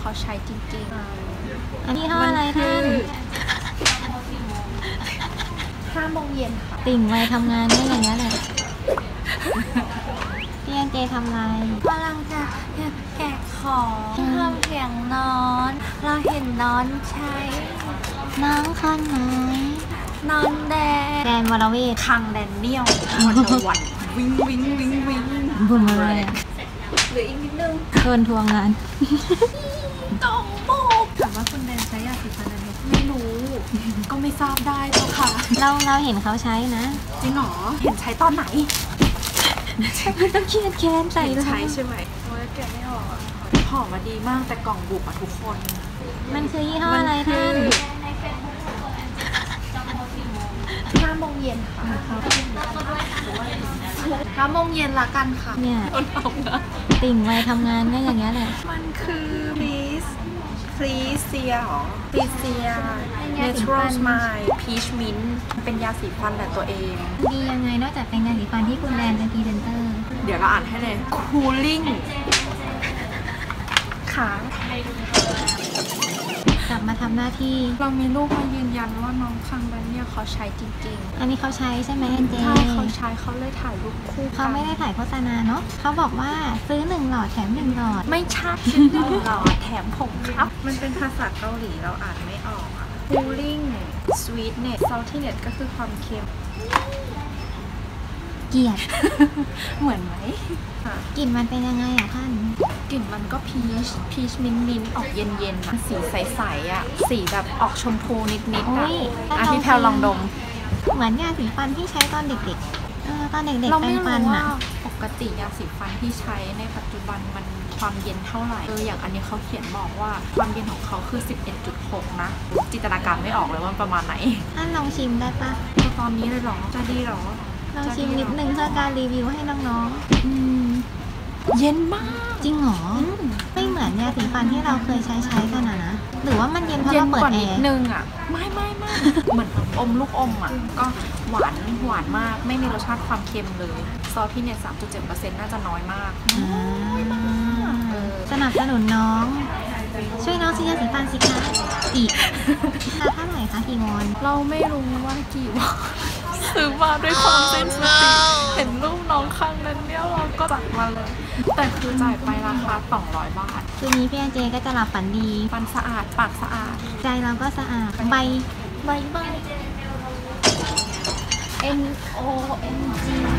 เขาใช้จริงๆอันนี้ห้ออะไรท่าน 5 โมงเย็นค่ะติ่งไวทำงานได้อย่างนี้ยแหละพี่เจทำอะไรกำลังจะแกะของทำเสียงนอนเราเห็นนอนใช้น้องคนไหนนอนแดงแดนวรเวทคังแดนเนียลวันวิ่งบุ้มเลยหรืออีกนิดนึงเกินทวงงานกองโบกถามว่าคุณแดนใช้ยาสีฟันอะไรไม่รู้ก็ไม่ทราบได้เจ้าค่ะเราเห็นเขาใช้นะจริงหรอเห็นใช้ตอนไหนไม่ต้องเครียดแค้นใส่ใช้ใช่ไหมโอ้ยแกะไม่ออกห่อมาดีมากแต่กล่องบุบอะทุกคนมันคือยี่ห้ออะไรท่าน 5 โมงเย็นค่ะ5 โมงเย็นละกันค่ะเนี่ยติ่งไวทำงานได้อย่างเงี้ยแหละมันคือฟรีเซียหรอฟรีเซีย Natural Smile Peach Mint เป็นยาสีฟันแต่ตัวเองดียังไงนอกจากเป็นยาสีฟันที่คุณแดนเป็นพรีเซนเตอร์เดี๋ยวเราอ่านให้เลย Cooling ค้างกลับมาทำหน้าที่เรามีรูปมายืนยันว่าน้องคังแดนเนี่ยเขาใช้จริงๆอันนี้เขาใช้ใช่ไหมเจใช่เขาใช้เขาเลยถ่ายรูปคู่เขาไม่ได้ถ่ายโฆษณาเนาะเขาบอกว่าซื้อ1 หลอดแถม1 หลอดไม่ใช่ซื้อ1 หลอดแถมผงครับมันเป็นภาษาเกาหลีเราอ่านไม่ออกอะ Cooling Sweetness Saltiness ก็คือความเค็มเกลียดเหมือนไหมกลิ่นมันเป็นยังไงอะท่านกลิ่นมันก็พีชมิ้นออกเย็นๆอะสีใสๆอะสีแบบออกชมพูนิดๆอะพี่แพลลองดมเหมือนยาสีฟันที่ใช้ตอนเด็กๆตอนเด็กๆเราไม่รู้ว่าปกติยาสีฟันที่ใช้ในปัจจุบันมันความเย็นเท่าไหร่อย่างอันนี้เขาเขียนบอกว่าความเย็นของเขาคือ 11.6 นะจินตนาการไม่ออกเลยว่าประมาณไหนท่านลองชิมได้ปะตอนนี้เลยหรอจะดีหรอลองชิมนิดนึงเพื่อการรีวิวให้น้องๆเย็นมากจริงเหรอไม่เหมือนยาสีฟันที่เราเคยใช้กันนะหรือว่ามันเย็นเพราะเราเปิดแอร์นึงอ่ะไม่เหมือนอมลูกอมอ่ะก็หวานมากไม่มีรสชาติความเค็มเลยซอสพี่เนี่ย 3.7% น่าจะน้อยมากสนับสนุนน้องช่วยน้องซื้อยาสีฟันสิคะอีกราคาเท่าไหร่คะกี่วอนเราไม่รู้ว่ากี่วอนซื้อมาด้วยความเซนซิทีฟเห็นรูปน้องข้างนั้นเนี่ยเราก็จัดมาเลยแต่คือจ่ายไปราคา200 บาทคืนนี้พี่เจก็จะหลับฝันดีฟันสะอาดปากสะอาดใจเราก็สะอาดใบ NONG